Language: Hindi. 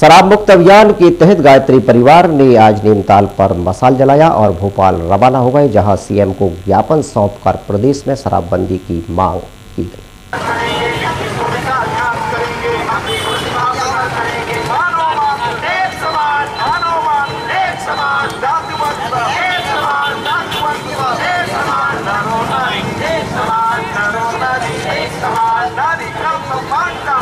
शराब मुक्त अभियान के तहत गायत्री परिवार ने आज नीमताल पर मशाल जलाया और भोपाल रवाना हो गए, जहां सीएम को ज्ञापन सौंपकर प्रदेश में शराबबंदी की मांग की गई। नारी